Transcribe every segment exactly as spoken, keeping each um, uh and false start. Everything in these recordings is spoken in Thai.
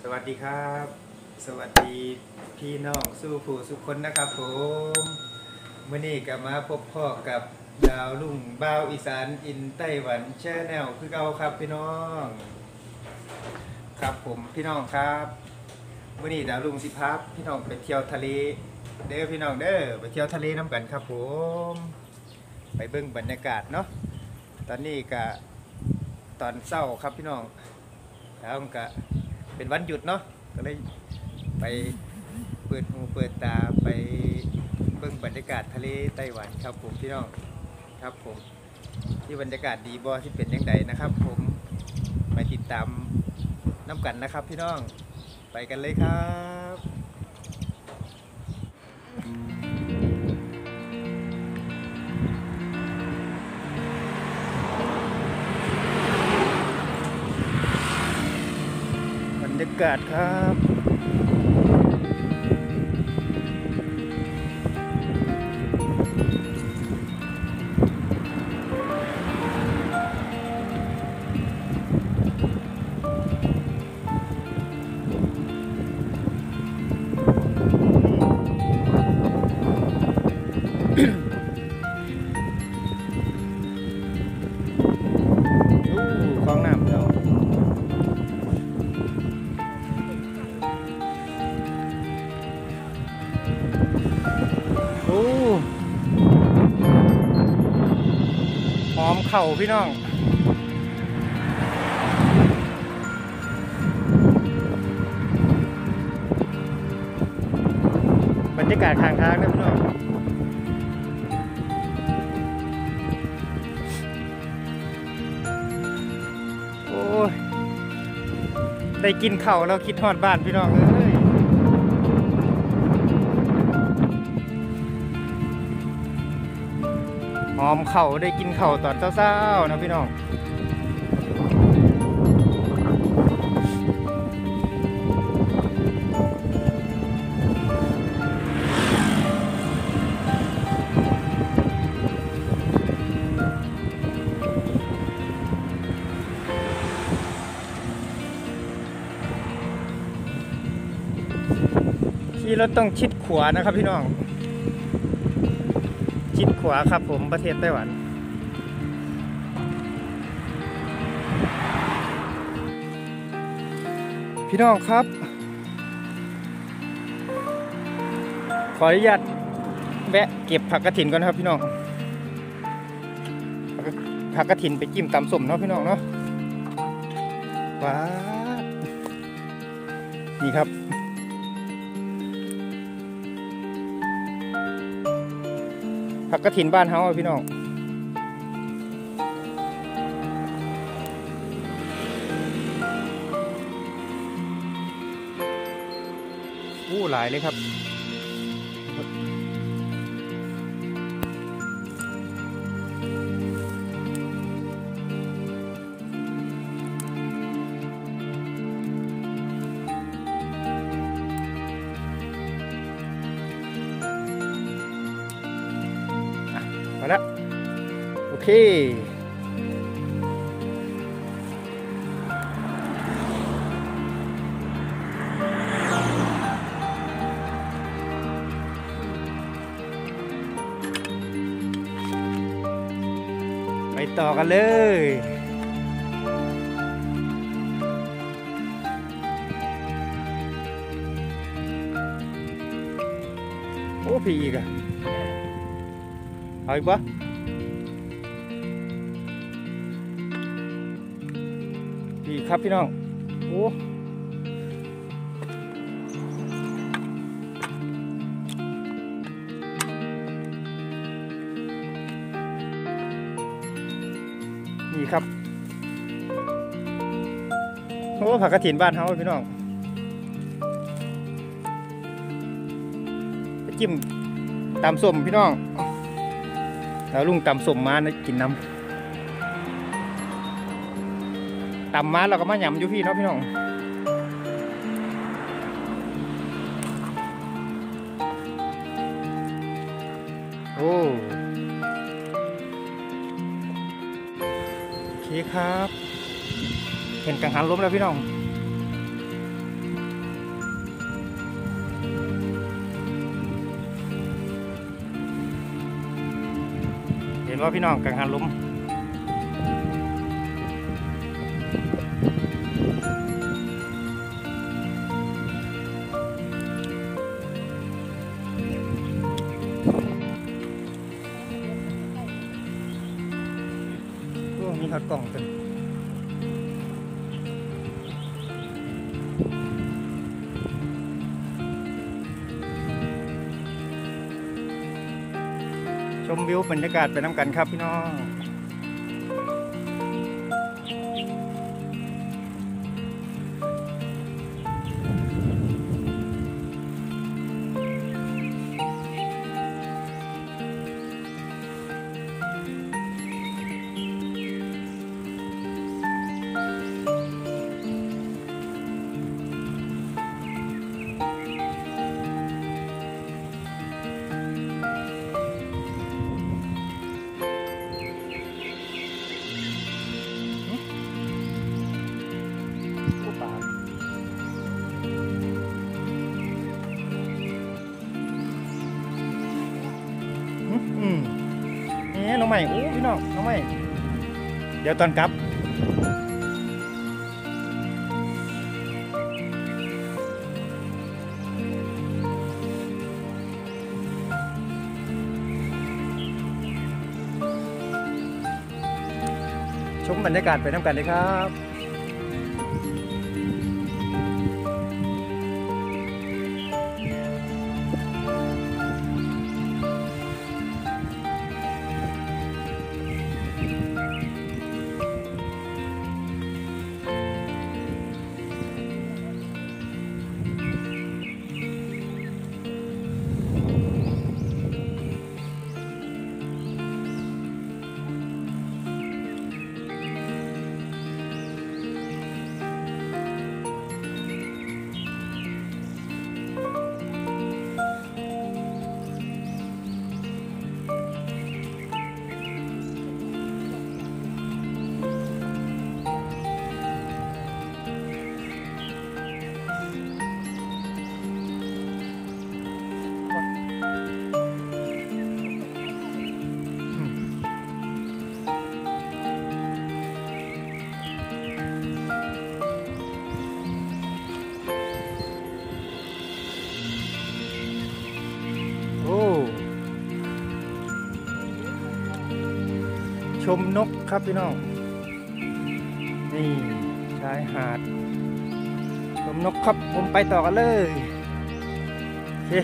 วัสดีครับสวัสดีพี่น้องสู้ผู้สุขคนนะครับผมเมื่อนี้ก็มาพบพ่อกับดาวลุ่งบ่าวอีสานอินไต้หวันแชนแนลคือเก่าครับพี่น้องครับผมพี่น้องครับเมื่อนี้ดาวลุ่งสิพาพี่น้องไปเที่ยวทะเลเด้อพี่น้องเด้อไปเที่ยวทะเลน้ำกันครับผมไปเบิ่งบรรยากาศเนาะตอนนี้ก็ตอนเช้าครับพี่น้องแล้วก็เป็นวันหยุดเนาะก็เลยไปเปิดหูเปิดตาไปเบิ่งบรรยากาศทะเลไต้หวันครับผมพี่น้องครับผมที่บรรยากาศดีบ่ที่เป็นยังไงนะครับผมไปติดตามน้ำกันนะครับพี่น้องไปกันเลยครับบรรยากาศครับคลองน้ำเราโอ้หอมเข่าพี่น้องบรรยากาศข้างทางนะพี่น้องโอ้ยได้กินเข่าแล้วคิดฮอดบ้านพี่น้องเอ้ยหอมเข่าได้กินเข่าตอนเช้าๆนะพี่น้องที่รถต้องชิดขวานะครับพี่น้องชิดขวาครับผมประเทศไต้หวันพี่น้องครับขออนุญาตแวะเก็บผักกระถินก่อนนะครับพี่น้องผักกระถินไปจิ้มตำส้มเนาะพี่น้องเนาะว้านี่ครับผักกระถินบ้านเฮาพี่น้องอู้หลายเลยครับมาแล้วโอเคไปต่อกันเลยโอ้พี่อีกอะเอาอีกปะพี่ครับพี่น้องโอ้นี่ครับโอ้ผักกระถินบ้านเฮาพี่น้องไปจิ้มตำส้มพี่น้องแล้วลุงตำส้มมานะกินน้ำตำมาเราก็มาหยำอยู่พี่เนาะพี่น้องโอ้โอเคครับเห็นกังหันล้มแล้วพี่น้อง โห็นว่าพี่น้องกังหันลมมีฮอตกล่องตัวชมวิวบรรยากาศไปน้ำกันครับพี่น้องอืมนี่น้องใหม่โอ้พี่น้องน้องใหม่เดี๋ยวตอนกลับชมบรรยากาศไปน้ำกันเลยครับชมนกครับพี่น้องนี่ชายหาดชมนกครับผมไปต่อกันเลยโอเค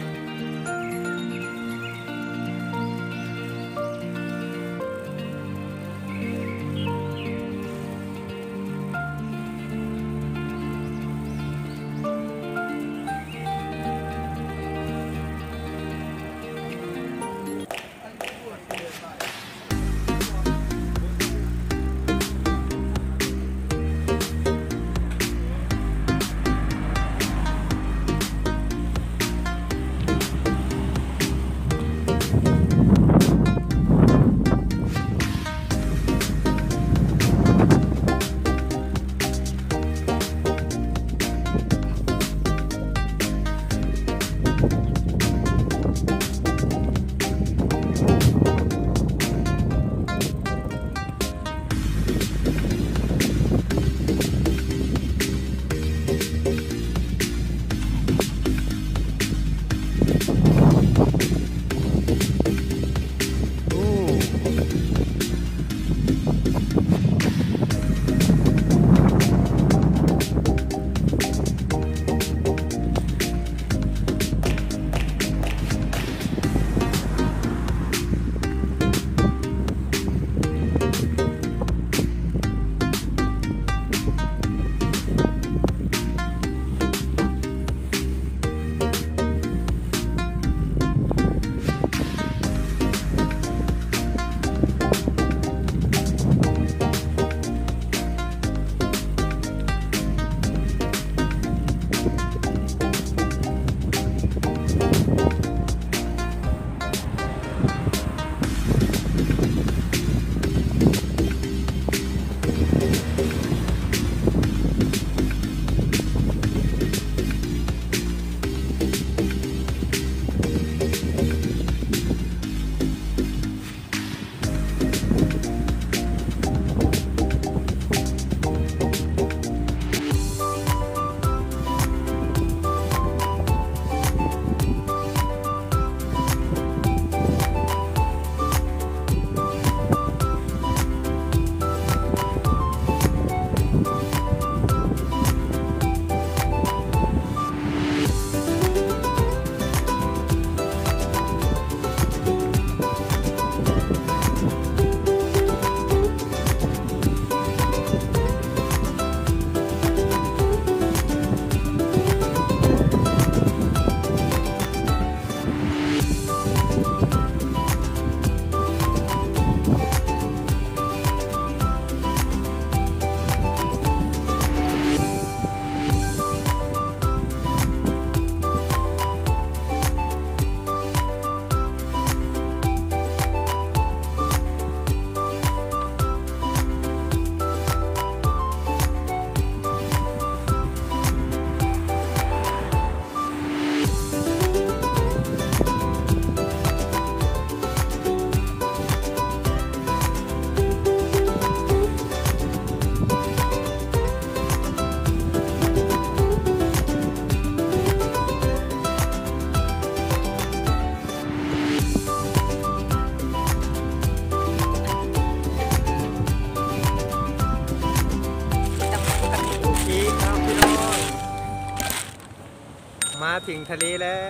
มาถึงทะเลแล้ว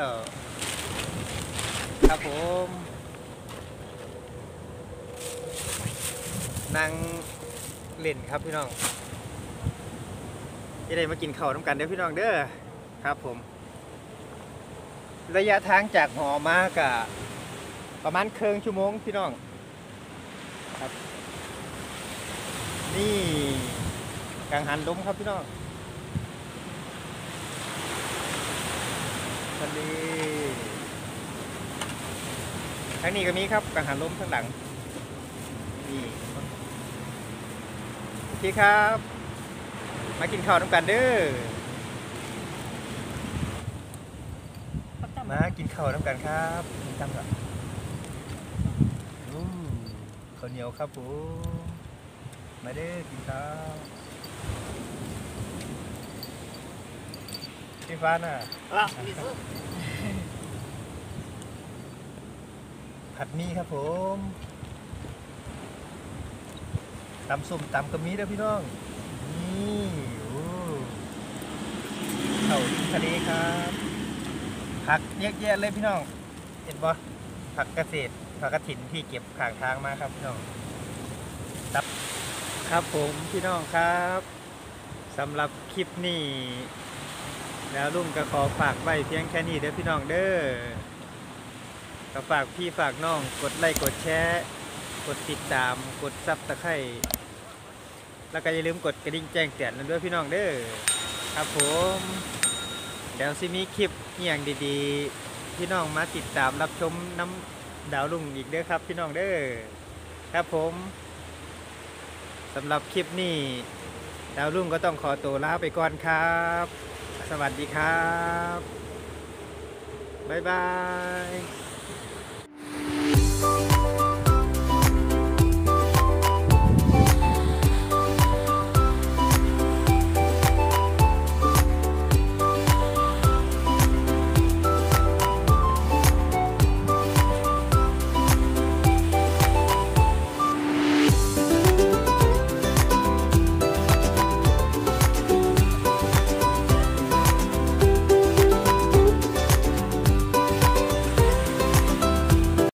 ครับผม นั่งเล่นครับพี่น้องจะได้มากินข้าวน้ำกันเด้อพี่น้องเด้อครับผม ระยะทางจากหอมากะประมาณครึ่งชั่วโมงพี่น้องครับนี่กังหันลมครับพี่น้องทะเลทางนี้ก็มีครับกังหันลมข้างหลังนี่โอเคครับมากินข้าวน้ำกันเด้อมากินข้าวน้ำกันครับจำก่อนอืมข้าวเหนียวครับผมมาเด้อกินข้าวพี่ฟ้าน่ะผัดหมี่ครับผมตำส้มตำกระมีเด้อพี่น้องนี่โอ้ข้าวทะเลครับผักเยอะแยะเลยพี่น้องเห็นบ่ผักเกษตรผักกระถินที่เก็บข้างทางมาครับพี่น้องตับครับผมพี่น้องครับสำหรับคลิปนี้แล้วลุงก็ขอฝากไว้เพียงแค่นี้เด้อพี่น้องเด้อก็ฝากพี่ฝากน้องกดไลค์กดแชร์กดติดตามกดซับตะไคร้แล้วก็อย่าลืมกดกระดิ่งแจ้งเตือนด้วยพี่น้องเด้อครับผมเดี๋ยวสิมีคลิปอย่างดีๆพี่น้องมาติดตามรับชมน้ำดาวลุงอีกเด้อครับพี่น้องเด้อครับผมสำหรับคลิปนี้ดาวลุงก็ต้องขอตัวลาไปก่อนครับสวัสดีครับบ๊ายบาย